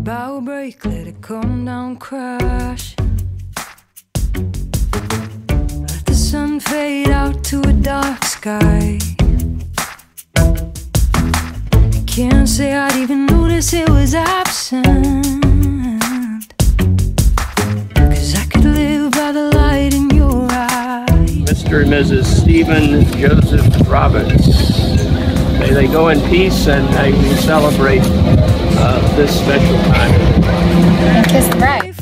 bow break, let it come down, crash. Let the sun fade out to a dark sky. I can't say I'd even notice it was absent, 'cause I could live by the light in your eyes. Mr. and Mrs. Stephen Joseph Robbins. May they go in peace, and may we celebrate this special time. Kiss the bride.